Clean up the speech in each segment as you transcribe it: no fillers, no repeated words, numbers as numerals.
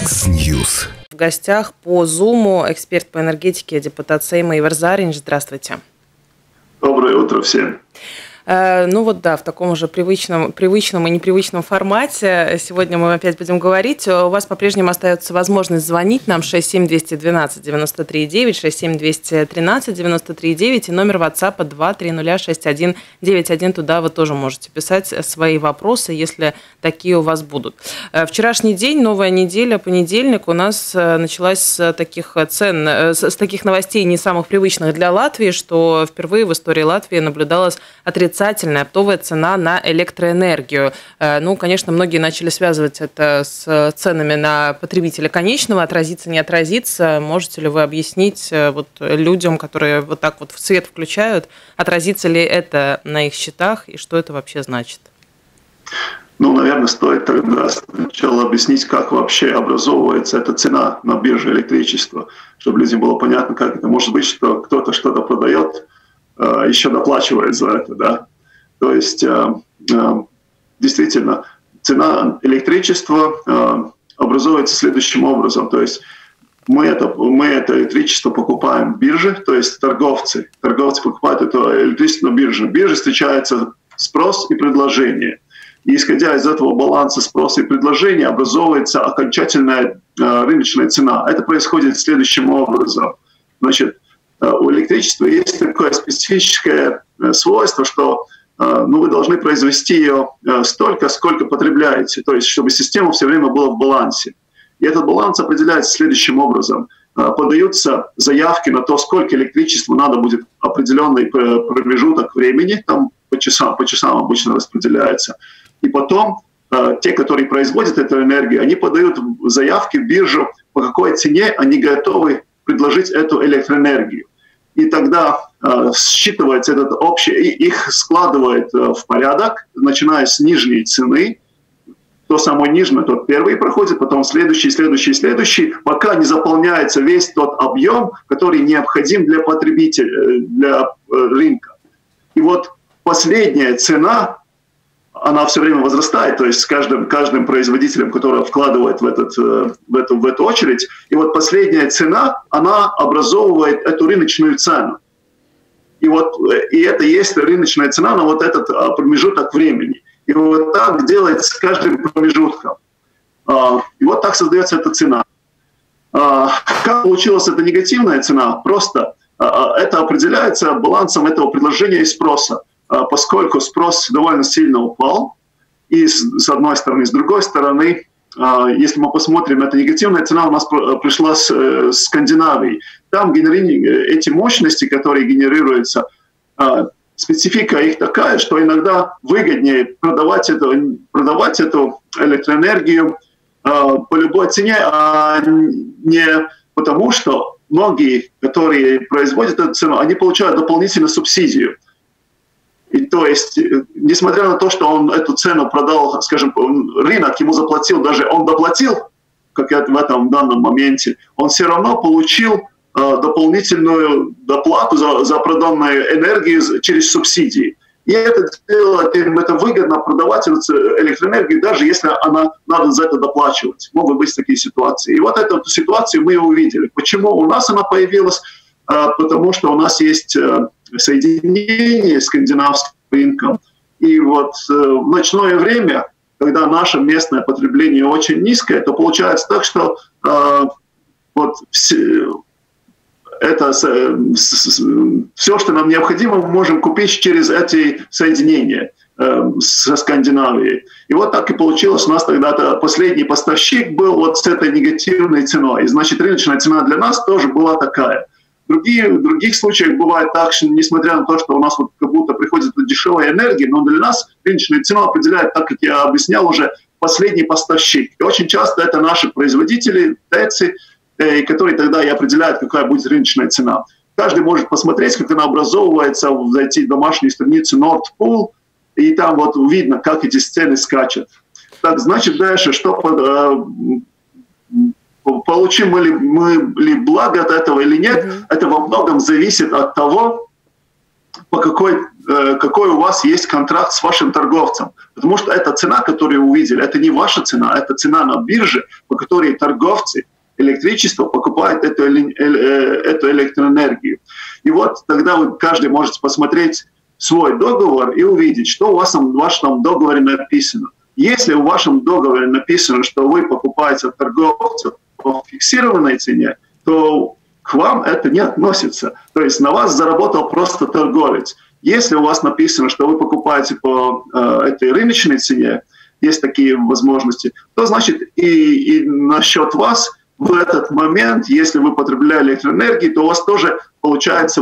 News. В гостях по Zoom эксперт по энергетике, депутат Сейма Ивар Заринч. Здравствуйте. Доброе утро всем. В таком уже привычном и непривычном формате. Сегодня мы опять будем говорить. У вас по-прежнему остается возможность звонить нам 67-212-93-9, 67-213-93-9 и номер WhatsApp 2306191. Туда вы тоже можете писать свои вопросы, если такие у вас будут. Вчерашний день, новая неделя, понедельник у нас началась с таких новостей не самых привычных для Латвии, что впервые в истории Латвии наблюдалась отрицательная оптовая цена на электроэнергию. Конечно, многие начали связывать это с ценами на потребителя конечного. Отразится, не отразится. Можете ли вы объяснить людям, которые вот так вот в свет включают, отразится ли это на их счетах и что это вообще значит? Наверное, стоит тогда сначала объяснить, как вообще образовывается эта цена на бирже электричества, чтобы людям было понятно, как это может быть, что кто-то что-то продает, еще доплачивает за это, да. То есть, действительно, цена электричества образуется следующим образом. То есть, мы это электричество покупаем в бирже, то есть торговцы покупают это электричество на бирже. В бирже встречается спрос и предложение. И исходя из этого баланса спроса и предложения образовывается окончательная рыночная цена. Это происходит следующим образом. Значит, у электричества есть такое специфическое свойство, что вы должны произвести ее столько, сколько потребляете, то есть чтобы система все время была в балансе. И этот баланс определяется следующим образом. Подаются заявки на то, сколько электричества надо будет определенный промежуток времени, там по часам обычно распределяется. И потом те, которые производят эту энергию, они подают заявки в биржу, по какой цене они готовы предложить эту электроэнергию. И тогда считывается этот общий, их складывает в порядок, начиная с нижней цены. То самое нижнее, тот первый проходит, потом следующий, пока не заполняется весь тот объем, который необходим для потребителя, для рынка. И вот последняя цена, она все время возрастает, то есть с каждым производителем, который вкладывает в эту очередь. И вот последняя цена, она образовывает эту рыночную цену. И это и есть рыночная цена на вот этот промежуток времени. И вот так делается с каждым промежутком. И вот так создается эта цена. Как получилась эта негативная цена? Просто это определяется балансом этого предложения и спроса. Поскольку спрос довольно сильно упал, и с одной стороны, с другой стороны, если мы посмотрим, эта негативная цена у нас пришла с Скандинавии. Там эти мощности, которые генерируются, специфика их такая, что иногда выгоднее продавать эту электроэнергию по любой цене, а не потому, что многие, которые производят эту цену, они получают дополнительную субсидию. И то есть, несмотря на то, что он эту цену продал, скажем, рынок ему заплатил, даже он доплатил, как в этом данном моменте, он все равно получил дополнительную доплату за проданную энергию через субсидии. И это выгодно продавать электроэнергию, даже если надо за это доплачивать. Могут быть такие ситуации. И вот эту ситуацию мы увидели. Почему у нас она появилась? Потому что у нас есть соединение с скандинавским рынком. И в ночное время, когда наше местное потребление очень низкое, то получается так, что все, что нам необходимо, мы можем купить через эти соединения со Скандинавией. И вот так и получилось. У нас тогда последний поставщик был с этой негативной ценой. И значит, рыночная цена для нас тоже была такая. В других случаях бывает так, что несмотря на то, что у нас как будто приходит дешевая энергия, но для нас рыночную цену определяет, так как я объяснял уже, последний поставщик. И очень часто это наши производители, ТЭЦи, которые тогда и определяют, какая будет рыночная цена. Каждый может посмотреть, как она образовывается, зайти в домашнюю страницу Nord Pool, и там видно, как эти цены скачут. Так, значит, дальше, что получим мы благо от этого или нет, это во многом зависит от того, по какой какой у вас есть контракт с вашим торговцем. Потому что эта цена, которую вы увидели, это не ваша цена, это цена на бирже, по которой торговцы электричество покупают эту электроэнергию. И вот тогда каждый может посмотреть свой договор и увидеть, что у вас в вашем договоре написано. Если в вашем договоре написано, что вы покупаете от торговцев по фиксированной цене, то к вам это не относится. То есть на вас заработал просто торговец. Если у вас написано, что вы покупаете по этой рыночной цене, есть такие возможности, то значит и насчет вас в этот момент, если вы потребляли электроэнергию, то у вас тоже получается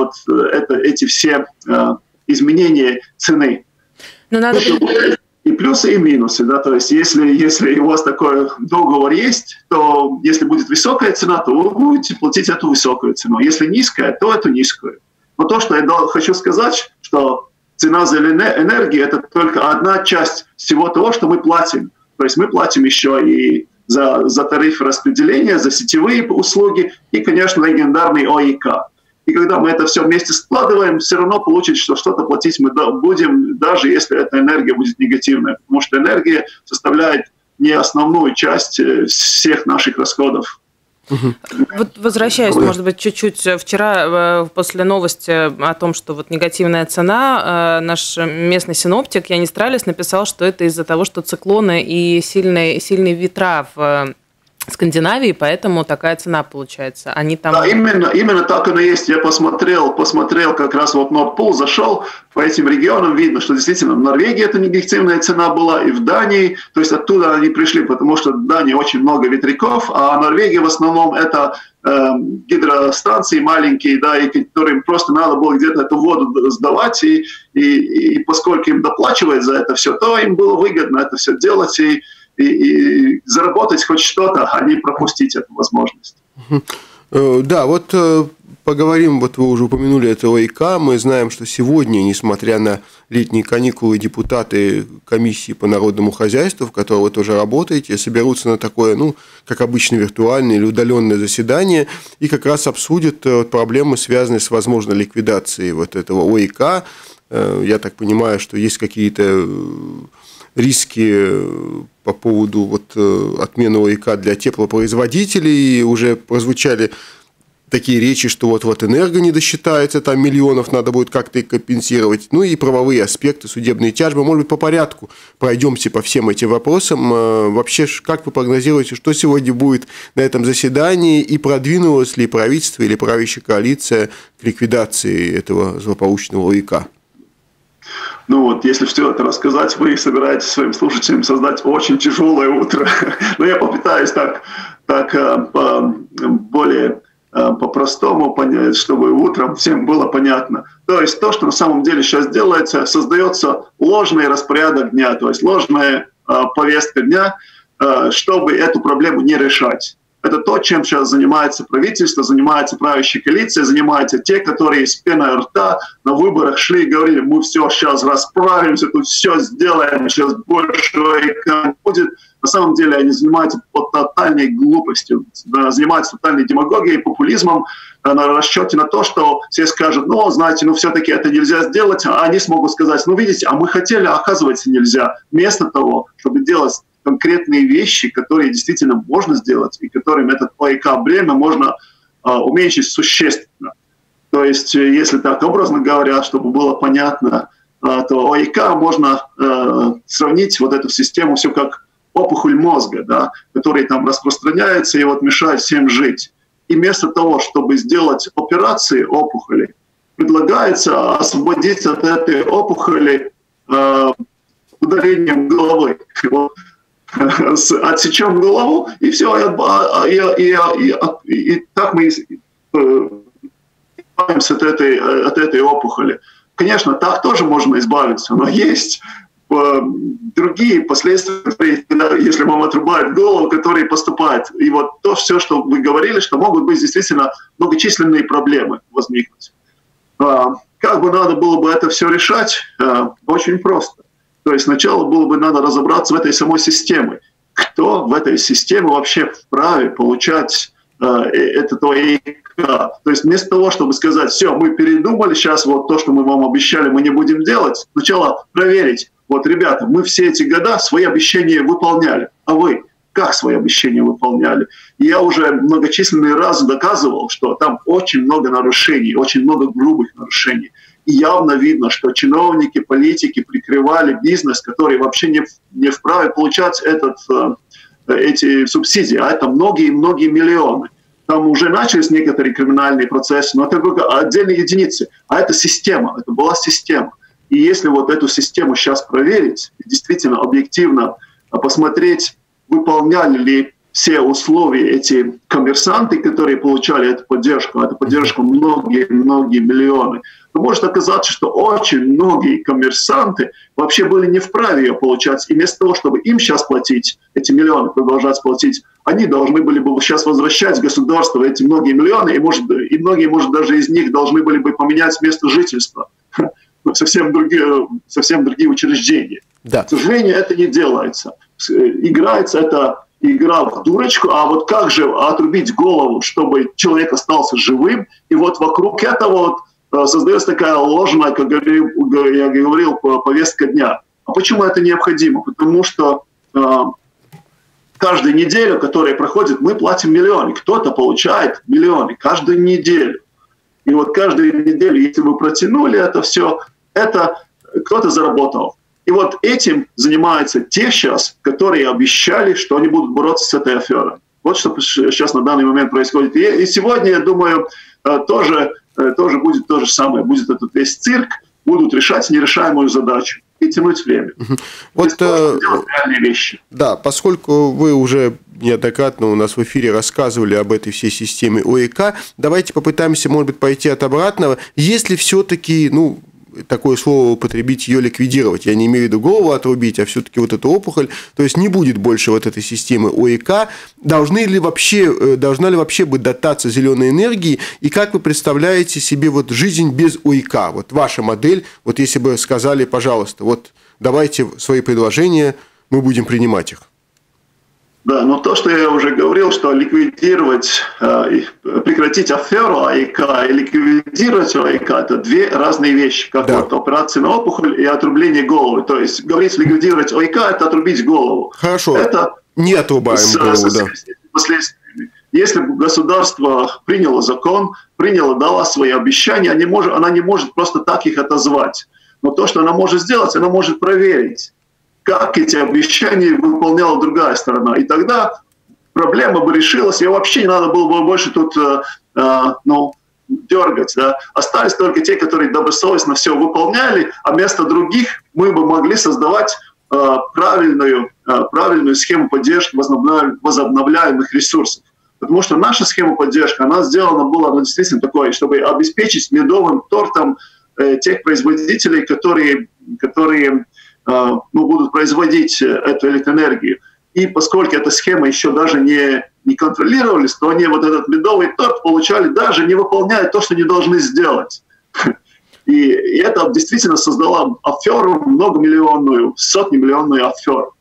эти все изменения цены. Но надо... И плюсы, и минусы. Да? То есть если у вас такой договор есть, то если будет высокая цена, то вы будете платить эту высокую цену. Если низкая, то эту низкую. Но то, что я хочу сказать, что цена за энергию – это только одна часть всего того, что мы платим. То есть мы платим еще и за тарифы распределения, за сетевые услуги и, конечно, легендарный ОИК. И когда мы это все вместе складываем, все равно получится, что что-то платить мы будем, даже если эта энергия будет негативная. Потому что энергия составляет не основную часть всех наших расходов. Вот возвращаясь, может быть, чуть-чуть, вчера после новости о том, что вот негативная цена, наш местный синоптик Янис Тралис написал, что это из-за того, что циклоны и сильные ветра в Скандинавии, поэтому такая цена получается. Они там... Да, именно так оно и есть. Я посмотрел как раз вот Nordpool, зашел по этим регионам, видно, что действительно в Норвегии это негативная цена была, и в Дании, то есть оттуда они пришли, потому что в Дании очень много ветряков, а Норвегия в основном это гидростанции маленькие, да, и которым просто надо было где-то эту воду сдавать, и поскольку им доплачивают за это все, то им было выгодно это все делать, и заработать хоть что-то, а не пропустить эту возможность. Да, вот поговорим, вот вы уже упомянули это ОИК, мы знаем, что сегодня, несмотря на летние каникулы, депутаты комиссии по народному хозяйству, в которой вы тоже работаете, соберутся на такое, как обычно, виртуальное или удаленное заседание и как раз обсудят проблемы, связанные с возможной ликвидацией вот этого ОИК. Я так понимаю, что есть какие-то риски по поводу отмены ОИК для теплопроизводителей, и уже прозвучали такие речи, что вот энерго не досчитается, там миллионов надо будет как-то их компенсировать, и правовые аспекты, судебные тяжбы. Может быть, по порядку пройдемся по всем этим вопросам. Вообще, как вы прогнозируете, что сегодня будет на этом заседании, и продвинулось ли правительство или правящая коалиция к ликвидации этого злополучного ОИК? Если все это рассказать, вы собираетесь своим слушателям создать очень тяжелое утро. Но я попытаюсь более по-простому понять, чтобы утром всем было понятно. То есть то, что на самом деле сейчас делается, создается ложный распорядок дня, то есть ложная повестка дня, чтобы эту проблему не решать. Это то, чем сейчас занимается правительство, занимается правящая коалиция, занимаются те, которые с пеной рта на выборах шли и говорили: мы все сейчас расправимся, тут все сделаем, сейчас больше не будет. На самом деле они занимаются тотальной глупостью, занимаются тотальной демагогией, популизмом на расчете на то, что все скажут: знаете, все-таки это нельзя сделать, а они смогут сказать: видите, а мы хотели, а оказывается нельзя. Вместо того, чтобы делать конкретные вещи, которые действительно можно сделать, и которым этот ОИК бремя можно уменьшить существенно. То есть, если так образно говоря, чтобы было понятно, то ОИК можно сравнить вот эту систему все как опухоль мозга, да, который там распространяется и мешает всем жить. И вместо того, чтобы сделать операции опухоли, предлагается освободить от этой опухоли удалением головы. Отсечем голову, и все, и так мы избавимся от этой опухоли. Конечно, так тоже можно избавиться, но есть другие последствия, если вам отрубают голову, которые поступают. И то все, что вы говорили, что могут быть действительно многочисленные проблемы возникнуть. Как бы надо было бы это все решать? Очень просто. То есть сначала было бы надо разобраться в этой самой системе. Кто в этой системе вообще вправе получать этот ОИК? То есть вместо того, чтобы сказать, все, мы передумали, сейчас вот то, что мы вам обещали, мы не будем делать, сначала проверить, вот, ребята, мы все эти года свои обещания выполняли, а вы как свои обещания выполняли? И я уже многочисленные разы доказывал, что там очень много нарушений, очень много грубых нарушений. И явно видно, что чиновники, политики прикрывали бизнес, который вообще не вправе получать эти субсидии, а это многие-многие миллионы. Там уже начались некоторые криминальные процессы, но это только отдельные единицы. А это система, это была система. И если вот эту систему сейчас проверить, действительно объективно посмотреть, выполняли ли все условия эти коммерсанты, которые получали эту поддержку многие миллионы, то может оказаться, что очень многие коммерсанты вообще были не вправе ее получать. И вместо того, чтобы им сейчас платить, эти миллионы продолжать платить, они должны были бы сейчас возвращать государству эти многие миллионы, и многие, может, даже из них должны были бы поменять место жительства. Совсем другие учреждения. Да. К сожалению, это не делается. Играется это игра в дурочку, а вот как же отрубить голову, чтобы человек остался живым, и вот вокруг этого вот создается такая ложная, как я говорил, повестка дня. А почему это необходимо? Потому что каждую неделю, которая проходит, мы платим миллионы. Кто-то получает миллионы каждую неделю. И вот каждую неделю, если вы протянули это все, это кто-то заработал. И вот этим занимаются те сейчас, которые обещали, что они будут бороться с этой аферой. Вот что сейчас на данный момент происходит. И сегодня, я думаю, тоже будет то же самое. Будет этот весь цирк, будут решать нерешаемую задачу и тянуть время. Вот делать реальные вещи. Да, поскольку вы уже неоднократно у нас в эфире рассказывали об этой всей системе ОЭК, давайте попытаемся, может быть, пойти от обратного. Если все-таки, такое слово употребить, ее ликвидировать. Я не имею в виду голову отрубить, а все-таки вот эту опухоль. То есть не будет больше вот этой системы ОЭК. Должна ли вообще быть дотация зеленой энергии? И как вы представляете себе вот жизнь без ОЭК? Вот ваша модель, вот если бы сказали, пожалуйста, вот давайте свои предложения, мы будем принимать их. Да, но то, что я уже говорил, что ликвидировать, прекратить аферу ОЭК и ликвидировать ОЭК – это две разные вещи, как вот операция на опухоль и отрубление головы. То есть говорить ликвидировать ОЭК – это отрубить голову. Хорошо, это не отрубаем голову, да. Последствиями. Если бы государство приняло закон, дало свои обещания, она не может просто так их отозвать. Но то, что она может сделать, она может проверить, как эти обещания выполняла другая сторона. И тогда проблема бы решилась, и вообще не надо было бы больше тут дергать. Да? Остались только те, которые добросовестно все выполняли, а вместо других мы бы могли создавать правильную схему поддержки возобновляемых ресурсов. Потому что наша схема поддержки, она сделана была действительно такой, чтобы обеспечить медовым тортом тех производителей, которые будут производить эту электроэнергию. И поскольку эта схема еще даже не контролировалась, то они вот этот медовый торт получали, даже не выполняя то, что не должны сделать. И это действительно создало аферу многомиллионную, сотнемиллионную аферу.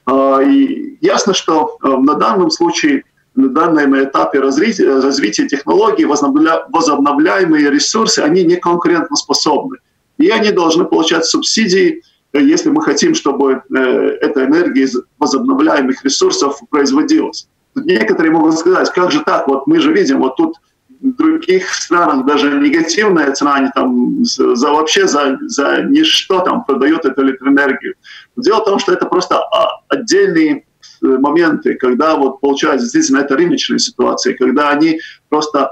И ясно, что на данном случае, на данном этапе развития технологий возобновляемые ресурсы, они не конкурентоспособны. И они должны получать субсидии, если мы хотим, чтобы эта энергия из возобновляемых ресурсов производилась. Тут некоторые могут сказать, как же так, вот мы же видим, вот тут в других странах даже негативная цена, они там за ничто там продают эту электроэнергию. Дело в том, что это просто отдельные моменты, когда вот получается действительно это рыночная ситуация, когда они просто,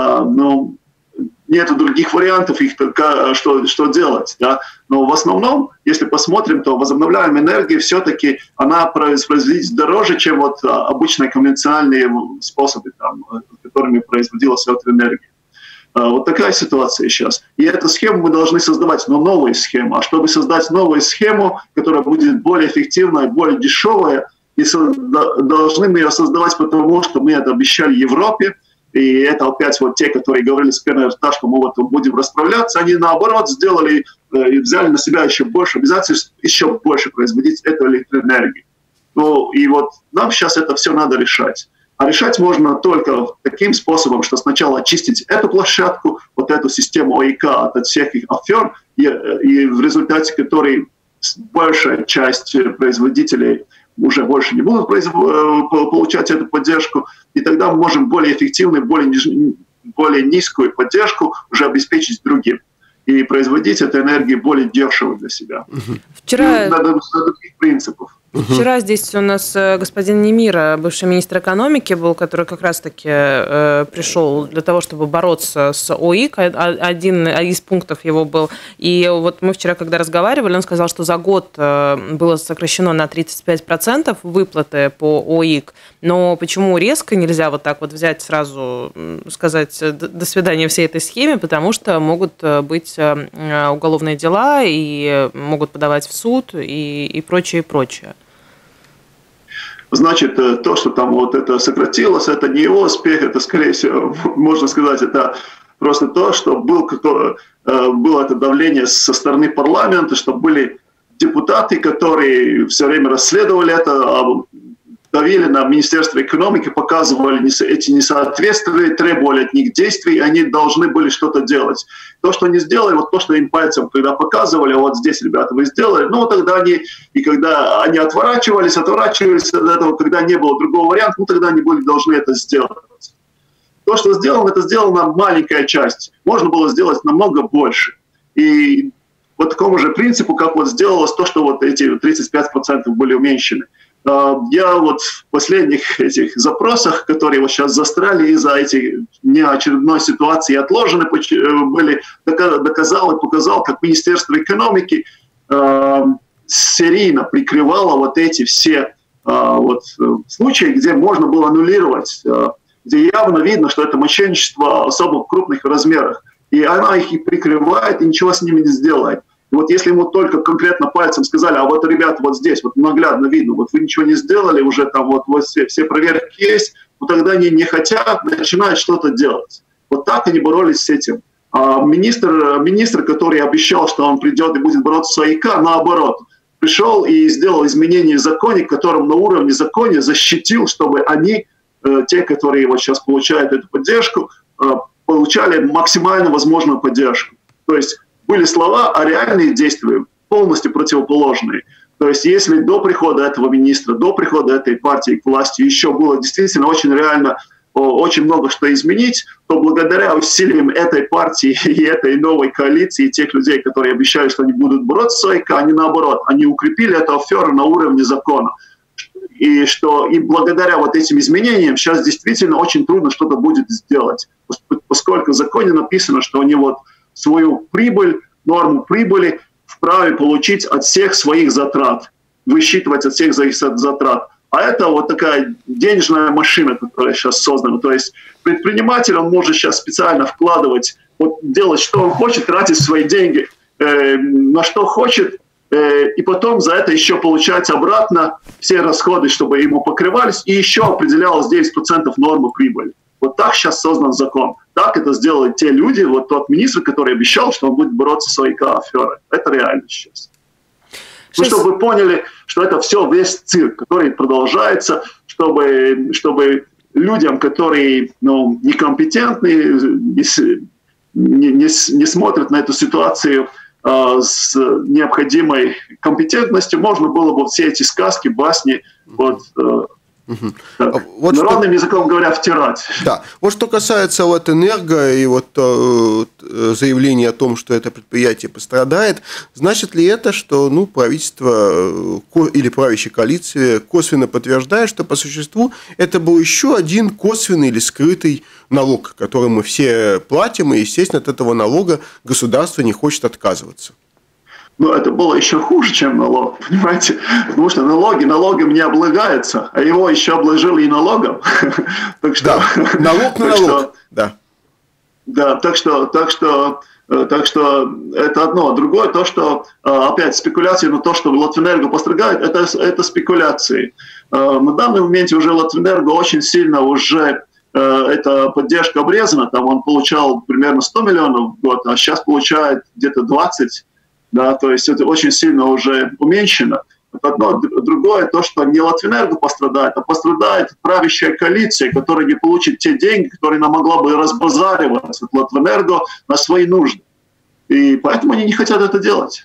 нет других вариантов, их только что делать. Да? Но в основном, если посмотрим, то возобновляемая энергия все-таки она производится дороже, чем вот обычные конвенциональные способы, которыми производилась электроэнергия. Вот такая ситуация сейчас. И эту схему мы должны создавать, но новую схему. А чтобы создать новую схему, которая будет более эффективная, более дешевая, и должны мы ее создавать, потому что мы это обещали Европе. И это опять вот те, которые говорили с пеной рта, что мы вот будем расправляться, они наоборот сделали и взяли на себя еще больше обязательств, еще больше производить эту электроэнергию. И вот нам сейчас это все надо решать. А решать можно только таким способом, что сначала очистить эту площадку, вот эту систему ОИК от всех их афер, и в результате которой большая часть производителей уже больше не будут получать эту поддержку, и тогда мы можем более эффективную, более низкую поддержку уже обеспечить другим и производить эту энергию более дешево для себя. Вчера... На других принципов. Вчера здесь у нас господин Немира, бывший министр экономики был, который как раз-таки пришел для того, чтобы бороться с ОИК. Один из пунктов его был. И вот мы вчера, когда разговаривали, он сказал, что за год было сокращено на 35% выплаты по ОИК. Но почему резко нельзя вот так вот взять сразу, сказать «до свидания» всей этой схеме? Потому что могут быть уголовные дела, и могут подавать в суд, и прочее, и прочее. Значит, то, что там вот это сократилось, это не его успех, это, скорее всего, можно сказать, это просто то, что было это давление со стороны парламента, что были депутаты, которые все время расследовали это, давили на Министерство экономики, показывали эти несоответствия, требовали от них действий, и они должны были что-то делать. То, что они сделали, вот то, что им пальцем когда показывали, вот здесь, ребята, вы сделали, ну, тогда когда они отворачивались от этого, когда не было другого варианта, ну, тогда они были должны это сделать. То, что сделано, это сделана маленькая часть. Можно было сделать намного больше. И по такому же принципу, как вот сделалось то, что вот эти 35% были уменьшены. Я вот в последних этих запросах, которые вот сейчас застряли из-за этих неочередной ситуации отложены были, доказал и показал, как Министерство экономики серийно прикрывало вот эти все случаи, где можно было аннулировать, где явно видно, что это мошенничество особо в крупных размерах. И она их и прикрывает, и ничего с ними не сделает. И вот если ему только конкретно пальцем сказали, а вот, ребята, вот здесь, вот наглядно видно, вот вы ничего не сделали, уже там вот все проверки есть, вот тогда они не хотят, начинают что-то делать. Вот так они боролись с этим. А министр, который обещал, что он придет и будет бороться с ОИК, наоборот, пришел и сделал изменения в законе, которым на уровне закона защитил, чтобы они, те, которые вот сейчас получают эту поддержку, получали максимально возможную поддержку. То есть были слова, а реальные действия полностью противоположные. То есть если до прихода этого министра, до прихода этой партии к власти еще было действительно очень реально, очень много что изменить, то благодаря усилиям этой партии и этой новой коалиции, тех людей, которые обещали, что они будут бороться с ОИК, они наоборот, они укрепили эту аферу на уровне закона. И благодаря вот этим изменениям сейчас действительно очень трудно что-то будет сделать, поскольку в законе написано, что они вот свою прибыль, норму прибыли вправе получить от всех своих затрат, высчитывать от всех своих затрат. А это вот такая денежная машина, которая сейчас создана. То есть предприниматель, он может сейчас специально вкладывать, вот делать, что он хочет, тратить свои деньги на что хочет, и потом за это еще получать обратно все расходы, чтобы ему покрывались, и еще определялось 9% нормы прибыли. Вот так сейчас создан закон. Так это сделали те люди, вот тот министр, который обещал, что он будет бороться с ОИК-аферой. Это реально сейчас. Ну, чтобы вы поняли, что это все весь цирк, который продолжается, чтобы людям, которые некомпетентны, не смотрят на эту ситуацию с необходимой компетентностью, можно было бы все эти сказки, басни, вот народным языком говоря, втирать. Да. Вот что касается вот энерго и вот заявления о том, что это предприятие пострадает, значит ли это, что правительство или правящая коалиция косвенно подтверждает, что по существу это был еще один косвенный или скрытый налог, который мы все платим, и, естественно, от этого налога государство не хочет отказываться? Но это было еще хуже, чем налог, понимаете? Потому что налогом не облагается, а его еще обложили и налогом. Так что, да, налог на налог. Да, так что это одно. Другое, то, что опять спекуляции на то, что Латвэнерго пострадает, это спекуляции. На данный момент уже Латвэнерго очень сильно уже эта поддержка обрезана. Там он получал примерно 100 миллионов в год, а сейчас получает где-то 20. Да, то есть это очень сильно уже уменьшено. Это одно. Другое, то, что не Латвэнерго пострадает, а пострадает правящая коалиция, которая не получит те деньги, которые она могла бы разбазариваться от Латвэнерго на свои нужды. И поэтому они не хотят это делать.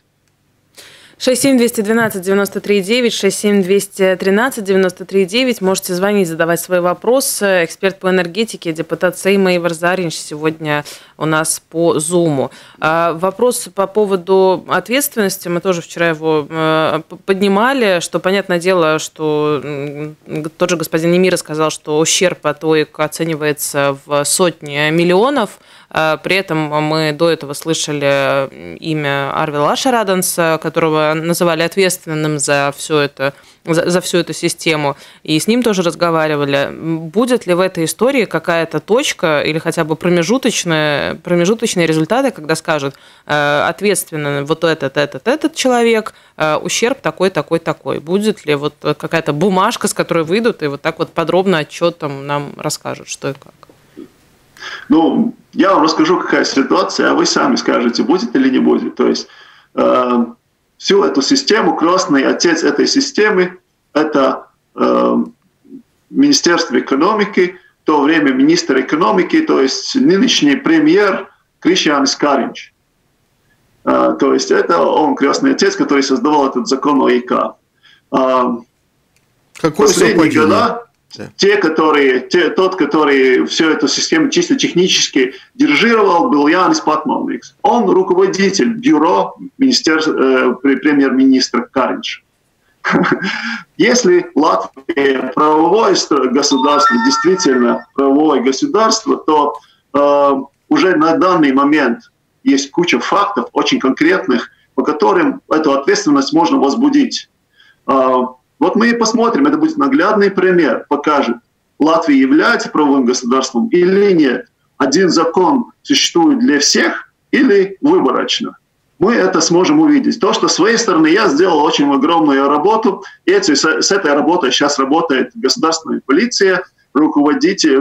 67-212-93-9, 67-213-93-9. Можете звонить, задавать свои вопросы. Эксперт по энергетике, депутат Сейма Ивар Заринч сегодня у нас по Зуму. Вопрос по поводу ответственности. Мы тоже вчера его поднимали, что, понятное дело, что тот же господин Немира сказал, что ущерб от ОИК оценивается в сотни миллионов. При этом мы до этого слышали имя Арвила Шараданса, которого называли ответственным за всю эту систему, и с ним тоже разговаривали. Будет ли в этой истории какая-то точка или хотя бы промежуточные результаты, когда скажут, ответственен вот этот человек, ущерб такой. Будет ли вот какая-то бумажка, с которой выйдут и вот так вот подробно отчетом нам расскажут, что и как? Ну, я вам расскажу, какая ситуация, а вы сами скажете, будет или не будет. То есть всю эту систему, крестный отец этой системы, это Министерство экономики, в то время министр экономики, то есть нынешний премьер Кришьянис Каринч. То есть это он крестный отец, который создавал этот закон ОИК. Последние года тот, который всю эту систему чисто технически дирижировал, был Янис Патмалникс. Он руководитель бюро премьер-министра Каринча. Если Латвия правовое государство, действительно правовое государство, то уже на данный момент есть куча фактов, очень конкретных, по которым эту ответственность можно возбудить. Вот мы и посмотрим, это будет наглядный пример, покажет, Латвия является правовым государством или нет. Один закон существует для всех или выборочно. Мы это сможем увидеть. То, что с своей стороны я сделал очень огромную работу, и с этой работой сейчас работает государственная полиция, руководители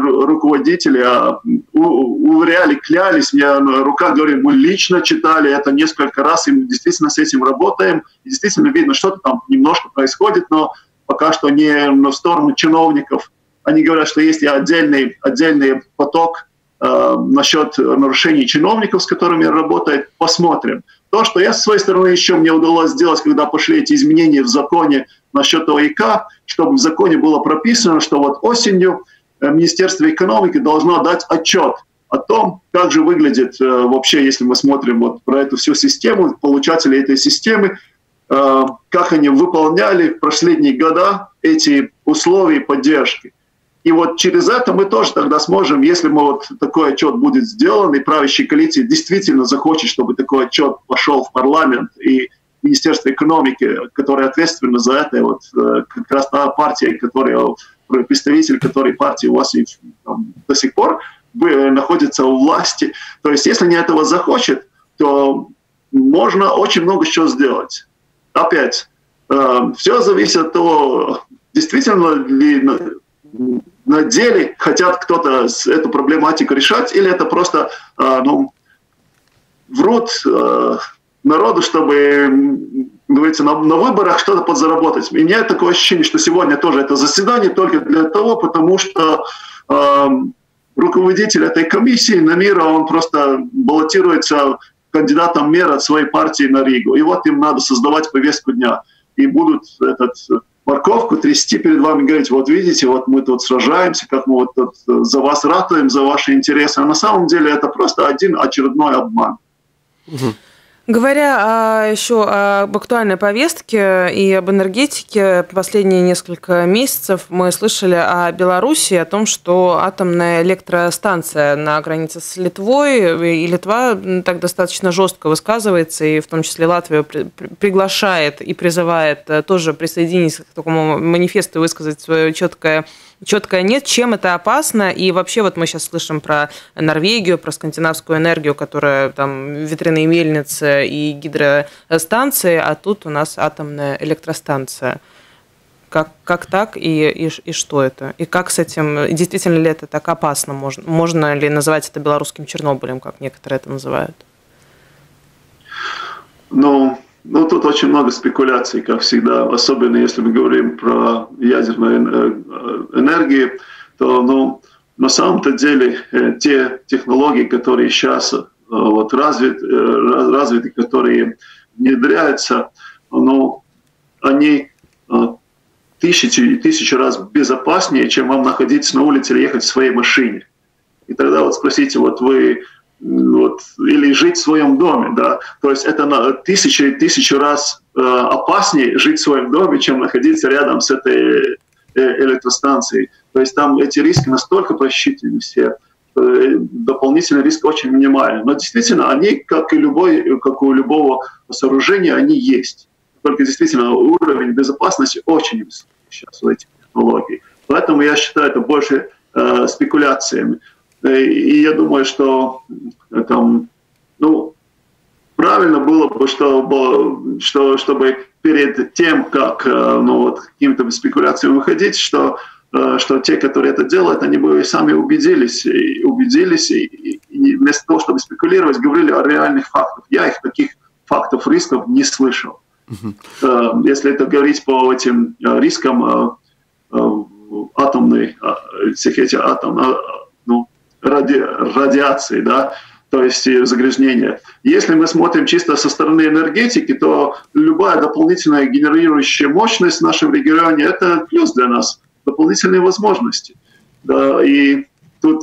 уверяли, клялись, мне рука говорит, мы лично читали это несколько раз, и мы действительно с этим работаем, и действительно видно, что-то там немножко происходит, но пока что не в сторону чиновников. Они говорят, что есть отдельный поток насчет нарушений чиновников, с которыми работает. Посмотрим. То, что я со своей стороны еще мне удалось сделать, когда пошли эти изменения в законе насчет ОИК, чтобы в законе было прописано, что вот осенью Министерство экономики должно дать отчет о том, как же выглядит вообще, если мы смотрим вот про эту всю систему, получатели этой системы, как они выполняли в последние года эти условия поддержки. И вот через это мы тоже тогда сможем, если мы вот такой отчет будет сделан, и правящая коалиция действительно захочет, чтобы такой отчет пошел в парламент, и Министерство экономики, которое ответственно за это, вот как раз та партия, представитель которой партии у вас и, там, до сих пор находится у власти. То есть если они этого захочет, то можно очень много чего сделать. Опять, все зависит от того, действительно ли на деле хотят кто-то эту проблематику решать, или это просто врут народу, чтобы, говорится, на выборах что-то подзаработать. У меня такое ощущение, что сегодня тоже это заседание только для того, потому что руководитель этой комиссии Намира, он просто баллотируется кандидатом мэра от своей партии на Ригу. И вот им надо создавать повестку дня. И будут морковку трясти перед вами, говорить, вот видите, вот мы тут сражаемся, как мы вот тут за вас ратуем, за ваши интересы. А на самом деле это просто один очередной обман. Говоря еще об актуальной повестке и об энергетике, последние несколько месяцев мы слышали о Беларуси, о том, что атомная электростанция на границе с Литвой, и Литва так достаточно жестко высказывается, и в том числе Латвию приглашает и призывает тоже присоединиться к такому манифесту и высказать свое четкое нет, чем это опасно. И вообще вот мы сейчас слышим про Норвегию, про скандинавскую энергию, которая там ветряные мельницы и гидростанции, а тут у нас атомная электростанция. Как так и что это? И как с этим, действительно ли это так опасно? Можно ли называть это белорусским Чернобылем, как некоторые это называют? Ну, Ну, тут очень много спекуляций, как всегда, особенно если мы говорим про ядерную энергию, то, ну, на самом-то деле те технологии, которые сейчас вот, развиты, которые внедряются, ну, они тысячи раз безопаснее, чем вам находиться на улице или ехать в своей машине. И тогда вот спросите, вот вы вот, или жить в своем доме, да, то есть это на тысячу раз опаснее жить в своем доме, чем находиться рядом с этой электростанцией. То есть там эти риски настолько просчитаны все, дополнительный риск очень минимальный. Но действительно, они, как у любого сооружения, они есть. Только действительно уровень безопасности очень высокий сейчас у этих технологий. Поэтому я считаю это больше спекуляциями. И я думаю, что там, ну, правильно было бы, чтобы перед тем, как ну, вот, какими-то спекуляциями выходить, что те, которые это делают, они бы сами убедились и вместо того, чтобы спекулировать, говорили о реальных фактах. Я их таких фактов, рисков не слышал. Если это говорить по этим рискам атомной, всех этих радиации, да, то есть загрязнения. Если мы смотрим чисто со стороны энергетики, то любая дополнительная генерирующая мощность в нашем регионе – это плюс для нас, дополнительные возможности. Да, и тут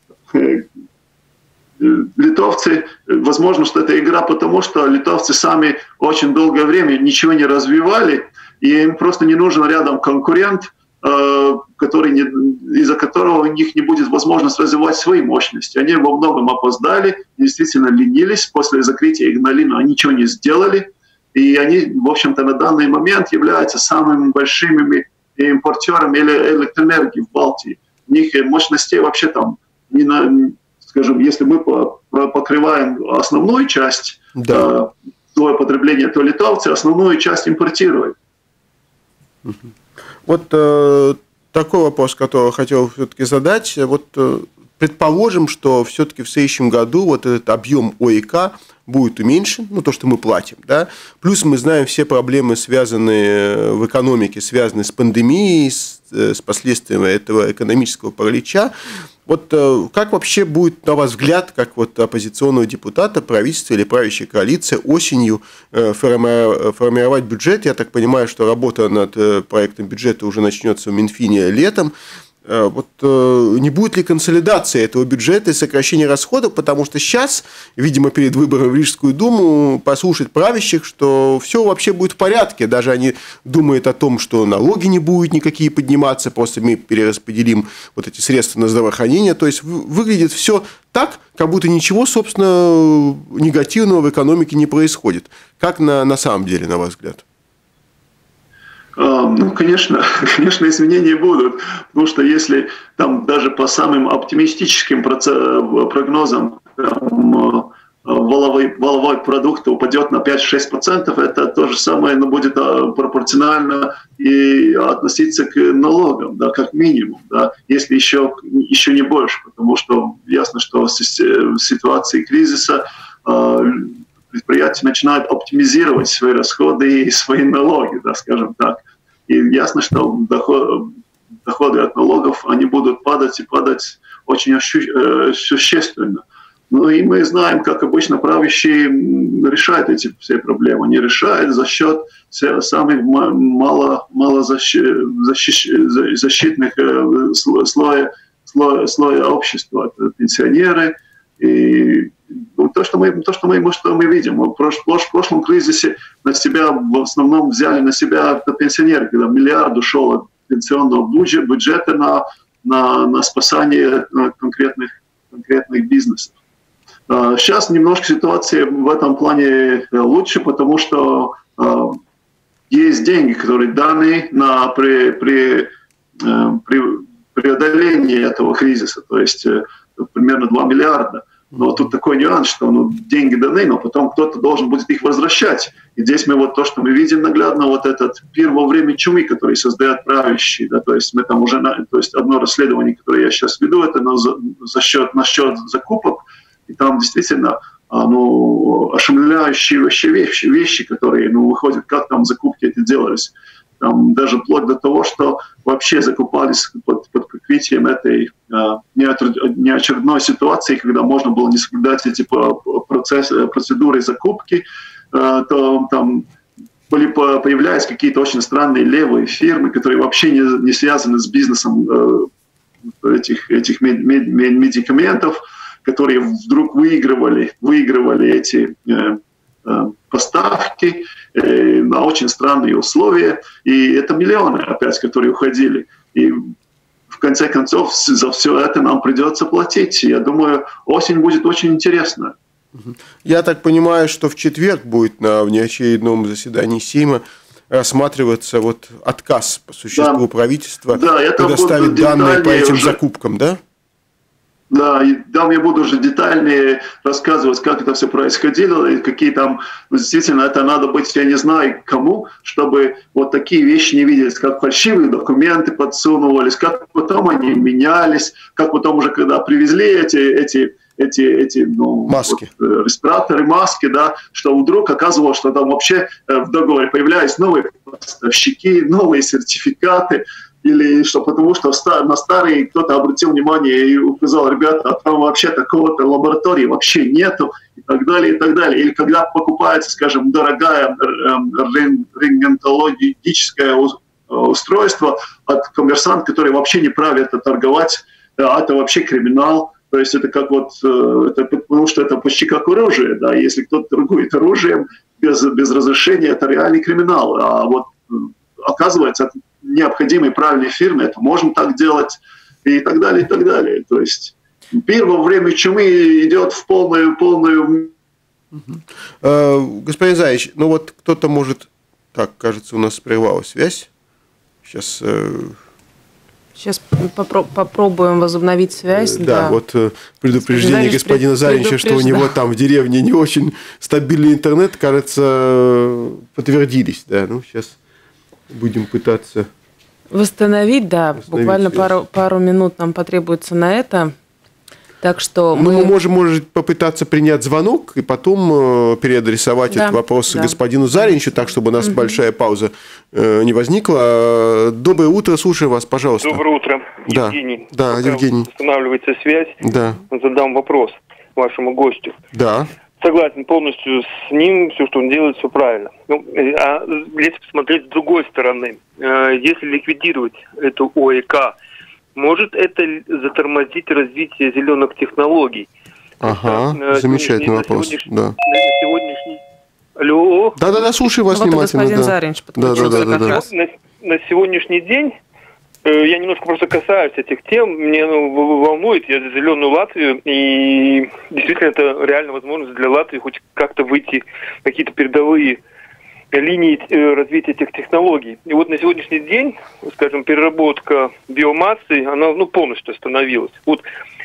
литовцы, возможно, что это игра, потому что литовцы сами очень долгое время ничего не развивали, и им просто не нужен рядом конкурент, из-за которого у них не будет возможности развивать свои мощности. Они во многом опоздали, действительно ленились. После закрытия Игналины они ничего не сделали. И они, в общем-то, на данный момент являются самыми большими импортерами электроэнергии в Балтии. У них мощностей вообще там, скажем, если мы покрываем основную часть своего потребления, то литовцы основную часть импортируют. Вот такой вопрос, который хотел все-таки задать. Вот предположим, что все-таки в следующем году вот этот объем ОИК будет уменьшен, ну, то, что мы платим, да. Плюс мы знаем все проблемы, связанные в экономике, связанные с пандемией, с последствиями этого экономического паралича. Вот как вообще будет, на ваш взгляд, как вот оппозиционного депутата, правительства или правящая коалиция осенью формировать бюджет? Я так понимаю, что работа над проектом бюджета уже начнется в Минфине летом. Вот не будет ли консолидация этого бюджета и сокращения расходов, потому что сейчас, видимо, перед выбором в Рижскую думу послушать правящих, что все вообще будет в порядке, даже они думают о том, что налоги не будут никакие подниматься, просто мы перераспределим вот эти средства на здравоохранение, то есть выглядит все так, как будто ничего, собственно, негативного в экономике не происходит. Как на самом деле, на ваш взгляд? Ну, конечно, изменения будут, потому что если там даже по самым оптимистическим прогнозам валовой продукт упадет на 5-6%, это то же самое, но будет пропорционально и относиться к налогам, да, как минимум, да, если еще не больше, потому что ясно, что в ситуации кризиса предприятия начинают оптимизировать свои расходы и свои налоги, да, скажем так. И ясно, что доходы от налогов, они будут падать и падать очень существенно. Ну и мы знаем, как обычно правящие решают эти все проблемы. Они решают за счет самых малозащитных слоя общества. Это пенсионеры. И то, что мы видим. В прошлом кризисе на себя в основном взяли на себя пенсионеры, когда миллиард ушел от пенсионного бюджета на спасание конкретных бизнесов. Сейчас немножко ситуация в этом плане лучше, потому что есть деньги, которые даны на преодоление этого кризиса, то есть примерно 2 миллиарда. Но тут такой нюанс, что деньги даны, но потом кто-то должен будет их возвращать. И здесь мы вот то, что мы видим наглядно, вот этот пир во время чумы, который создает правящие, да, то есть мы там уже, то есть одно расследование, которое я сейчас веду, это насчет закупок, и там действительно ошеломляющие вещи, которые выходят, как там закупки эти делались. Там даже вплоть до того, что вообще закупались под прикрытием этой неочередной ситуации, когда можно было не соблюдать эти процедуры закупки, то там появлялись какие-то очень странные левые фирмы, которые вообще не связаны с бизнесом этих медикаментов, которые вдруг выигрывали эти поставки на очень странные условия. И это миллионы, опять, которые уходили. И в конце концов за все это нам придется платить. Я думаю, осень будет очень интересна. Я так понимаю, что в четверг будет на внеочередном заседании Сейма рассматриваться вот отказ по существу правительства предоставить данные по этим закупкам, да? Да, и там я буду уже детальнее рассказывать, как это все происходило, и какие там, действительно, это надо быть, я не знаю кому, чтобы вот такие вещи не виделись, как фальшивые документы подсунувались, как потом они менялись, как потом уже, когда привезли эти маски. Вот, респираторы, маски, да, что вдруг оказывалось, что там вообще в договоре появлялись новые поставщики, новые сертификаты, или что потому что на старые кто-то обратил внимание и указал, ребята, а там вообще такого-то лаборатории вообще нету, и так далее, и так далее. Или когда покупается, скажем, дорогая рентгенологическое устройство от коммерсанта, который вообще не вправе это торговать, это вообще криминал. То есть это как вот, это, потому что это почти как оружие, да, если кто-то торгует оружием без разрешения, это реальный криминал. А вот оказывается, это необходимые правильные фирмы, это можно так делать, и так далее, и так далее. То есть мир во время чумы идет в полную... Господин Заич, ну вот кто-то может... Так, кажется, у нас прервалась связь. Сейчас попробуем возобновить связь. Да, вот предупреждение господина Заринча, что у него там в деревне не очень стабильный интернет, кажется, подтвердились. Да, ну сейчас будем пытаться восстановить, да, буквально пару минут нам потребуется на это. Так что мы можем, может, попытаться принять звонок и потом переадресовать этот вопрос господину Заринчу, так, чтобы у нас большая пауза не возникла. Доброе утро, слушаю вас, пожалуйста. Доброе утро, Евгений. Да, Евгений. Восстанавливается связь. Да. Задам вопрос вашему гостю. Да. Согласен полностью с ним, все, что он делает, все правильно. Ну, а если посмотреть с другой стороны, если ликвидировать эту ОЭК, может это затормозить развитие зеленых технологий? Ага, замечательный вопрос. На сегодняшний... Алло? Да, слушаю вас внимательно. Господин Заринч подключился как раз. На сегодняшний день я немножко просто касаюсь этих тем, мне волнует, я за зеленую Латвию, и действительно это реально возможность для Латвии хоть как-то выйти в какие-то передовые линии развития этих технологий. И вот на сегодняшний день, скажем, переработка биомассы, она полностью остановилась. Вот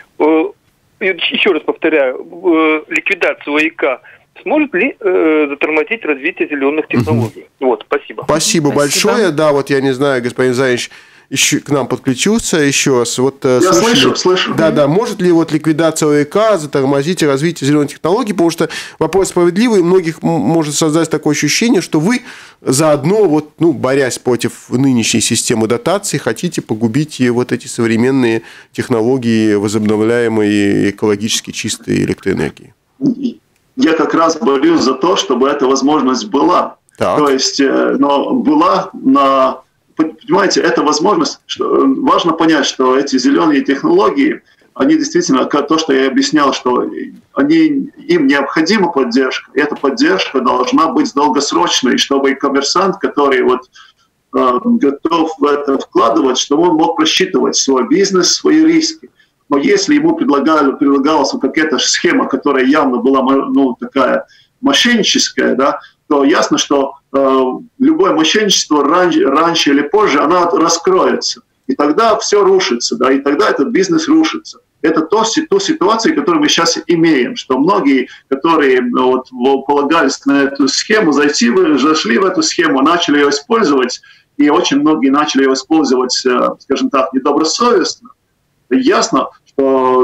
еще раз повторяю, ликвидация ОЭК сможет ли затормозить развитие зеленых технологий? Вот, спасибо. Спасибо большое. Да, вот я не знаю, господин Заринч еще к нам подключился еще раз. Вот, я слышу. Да. Может ли вот ликвидация ОЭК затормозить развитие зеленых технологий? Потому что вопрос справедливый. У многих может создать такое ощущение, что вы заодно, борясь против нынешней системы дотаций, хотите погубить вот эти современные технологии возобновляемой и экологически чистой электроэнергии. Я как раз борюсь за то, чтобы эта возможность была. Так. То есть, но была на... Понимаете, это возможность, важно понять, что эти зеленые технологии, они действительно, то, что я объяснял, что им необходима поддержка, и эта поддержка должна быть долгосрочной, чтобы коммерсант, который готов в это вкладывать, чтобы он мог просчитывать свой бизнес, свои риски. Но если ему предлагалась какая-то схема, которая явно была такая мошенническая, да, то ясно, что любое мошенничество раньше или позже оно раскроется. И тогда все рушится, да, и тогда этот бизнес рушится. Это ту ситуацию, которую мы сейчас имеем, что многие, которые полагались на эту схему, зашли в эту схему, начали ее использовать, и очень многие начали ее использовать, скажем так, недобросовестно. Ясно, что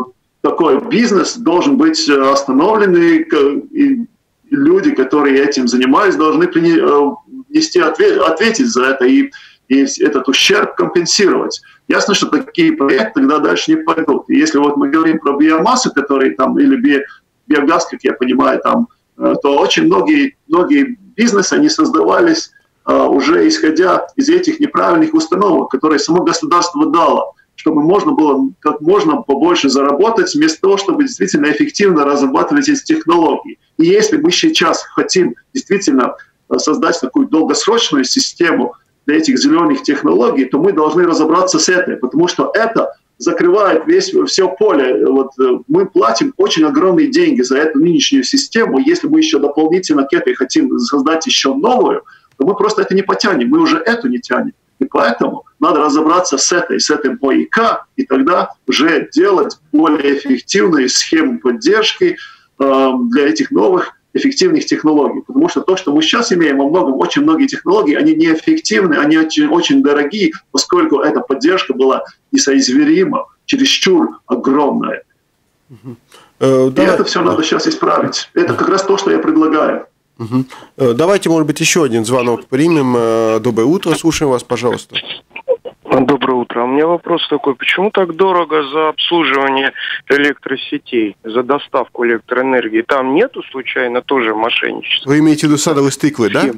такой бизнес должен быть остановлен, и люди, которые этим занимались, должны ответить за это и этот ущерб компенсировать. Ясно, что такие проекты тогда дальше не пойдут. И если вот мы говорим про биомассу, которые там, или биогаз, как я понимаю, там, то очень многие бизнесы, они создавались уже исходя из этих неправильных установок, которые само государство дало, чтобы можно было как можно побольше заработать, вместо того, чтобы действительно эффективно разрабатывать эти технологии. И если мы сейчас хотим действительно создать такую долгосрочную систему для этих зеленых технологий, то мы должны разобраться с этой, потому что это закрывает все поле. Вот, мы платим очень огромные деньги за эту нынешнюю систему. Если мы еще дополнительно к этой хотим создать еще новую, то мы просто это не потянем, мы уже эту не тянем. И поэтому надо разобраться с этим ОИК, и тогда уже делать более эффективные схемы поддержки для этих новых эффективных технологий. Потому что то, что мы сейчас имеем, во многом очень многие технологии, они неэффективны, они очень дорогие, поскольку эта поддержка была несоизмеримо, чересчур огромная. И это все надо сейчас исправить. Это как раз то, что я предлагаю. Давайте, может быть, еще один звонок примем. Доброе утро, слушаем вас, пожалуйста. Доброе утро. У меня вопрос такой. Почему так дорого за обслуживание электросетей, за доставку электроэнергии? Там нету, случайно, тоже мошенничества? Вы имеете в виду садовые стыклы, да?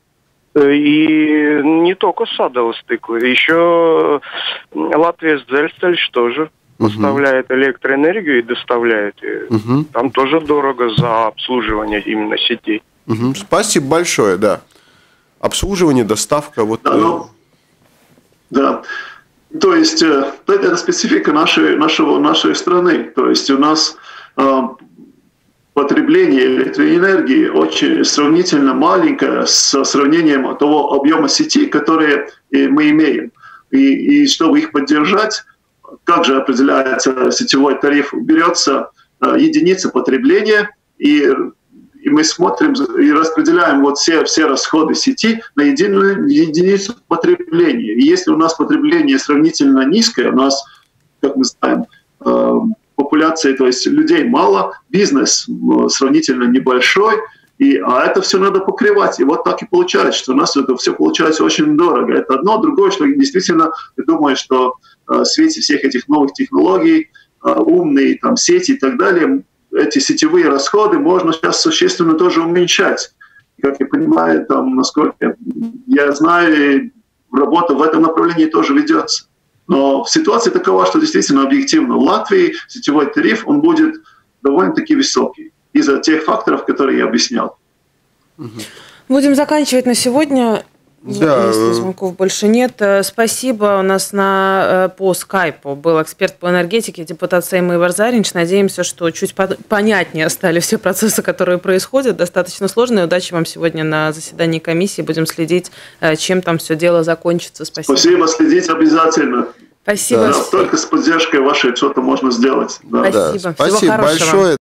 И не только садовые стыклы. Еще Латвия Зельстальш тоже поставляет электроэнергию и доставляет. Там тоже дорого за обслуживание именно сетей. Спасибо большое, да. Обслуживание, доставка. Вот. Да. То есть это специфика нашей страны. То есть у нас потребление электроэнергии очень сравнительно маленькое с сравнением того объема сети, которые мы имеем. И чтобы их поддержать, как же определяется сетевой тариф? Берется единица потребления, и мы смотрим и распределяем вот все расходы сети на единицу потребления. И если у нас потребление сравнительно низкое, у нас, как мы знаем, популяции, то есть людей мало, бизнес сравнительно небольшой, а это все надо покрывать. И вот так и получается, что у нас это все получается очень дорого. Это одно. Другое, что действительно, я думаю, что в свете всех этих новых технологий, умные там, сети и так далее, эти сетевые расходы можно сейчас существенно тоже уменьшать. Как я понимаю, там, насколько я знаю, работа в этом направлении тоже ведется. Но ситуация такова, что действительно объективно в Латвии сетевой тариф, он будет довольно-таки высокий из-за тех факторов, которые я объяснял. Будем заканчивать на сегодня. Да. Если звонков больше нет. Спасибо. У нас по скайпу был эксперт по энергетике, депутат Сейма Ивар Заринч. Надеемся, что чуть понятнее стали все процессы, которые происходят. Достаточно сложные. Удачи вам сегодня на заседании комиссии. Будем следить, чем там все дело закончится. Спасибо. Спасибо. Следить обязательно. Спасибо. Да, только с поддержкой вашей что-то можно сделать. Да. Спасибо. Спасибо большое.